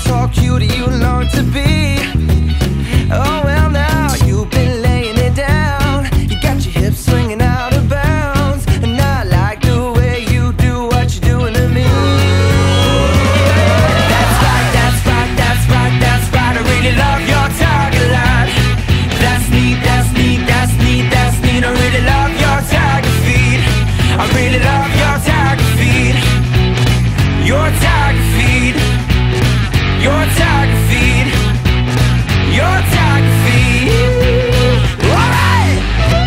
tall cutie you long to be. Oh well, now you've been laying it down. You got your hips swinging out of bounds, and I like the way you do what you're doing to me. That's right, that's right, that's right, that's right. I really love your tiger line. That's neat, that's neat, that's neat, that's neat. I really love your tiger feet. I really love your tiger feet. Your tiger feet. Your tiger feet. Your tiger feet. All right.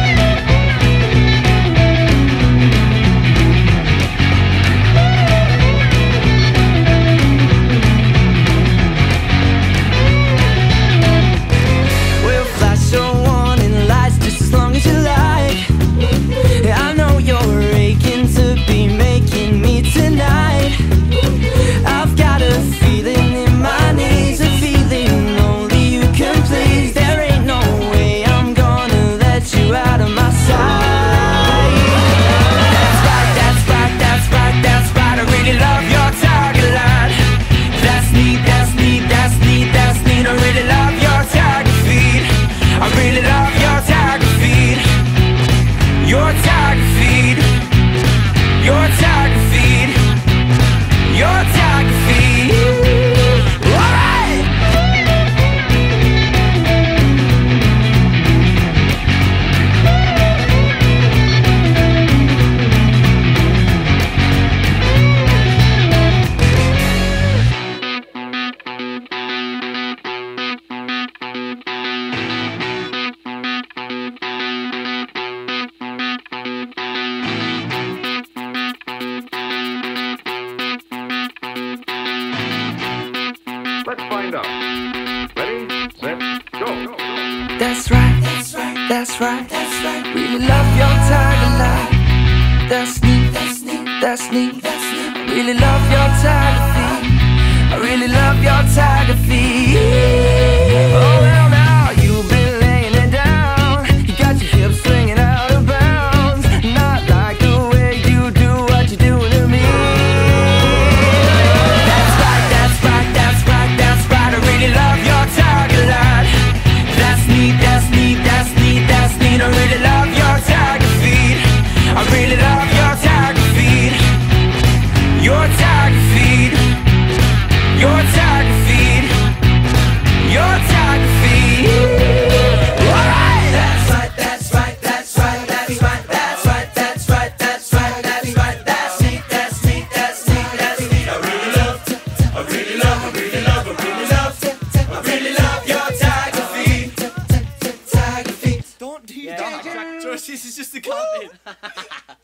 We'll flash your warning lights just as long as you like. I know you're aching to be making me tonight. I've got a feeling in my knees, a feeling only you can please. There ain't no way I'm gonna let you out of my sight. That's right, that's right, that's right, that's right. I really love your tiger line. That's neat, that's neat, that's neat, that's neat. I really love your tiger feet. I really love your tiger feet. Your tiger feet. Your tiger feet. Your tiger feet. All right. Let's find out. Ready, set, go. That's right, that's right, that's right, that's right. Really love your tiger line. That's neat, that's neat, that's neat, that's neat. I really love your tiger feet. I really love your tiger feet. Oh well, now you've been laying it down. You got your hips swinging out of bounds, and I like the way you do what you're doing to me. That's right, that's right, that's right, that's right. I really love your tiger line. That's neat, that's neat, that's neat, that's neat. I really love your tiger feet. I really love your tiger feet. Your tiger feet. Your tiger feet. Your tiger feet. All right. That's right, that's right, that's right, that's right, that's right, that's right, that's right, that's right. That's neat, that's neat, that's neat, that's neat. I really love, I really love, I really love, I really love, I really love your tiger feet. Tiger feet. Don't do that. Josh, this is just the counting.